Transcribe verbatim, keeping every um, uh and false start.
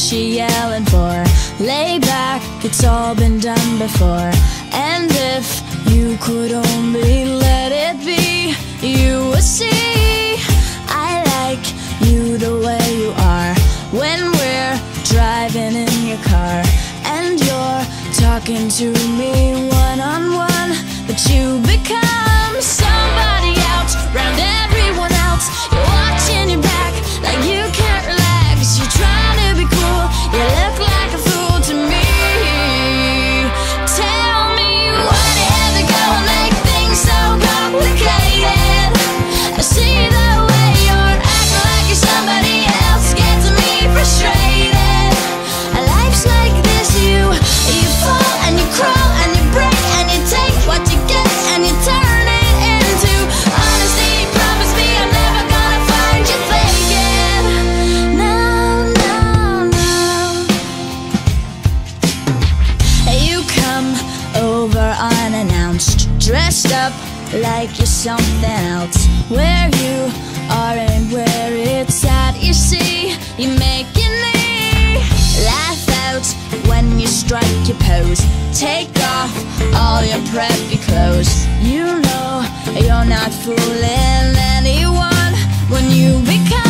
you yelling for? Lay back, it's all been done before. And if you could only let it be, you would see I like you the way you are. When we're driving in your car and you're talking to me one-on-one, but you become somebody else round everyone else. You're watching your back like you can't relax. You're trying to be cool, you look like a fool to me. Tell me what is it gonna make things so complicated? I see the way you're acting like you're somebody else, gets me frustrated. Life's like this, you you fall and you crawl and you break and you take what you get and you turn it into honesty. Promise me I'm never gonna find you faking. No, no, no. You come over unannounced, dressed up like you're something else. Where you are and where it's at, you see, you making me laugh out when you strike your pose. Take off all your preppy clothes. You know you're not fooling anyone when you become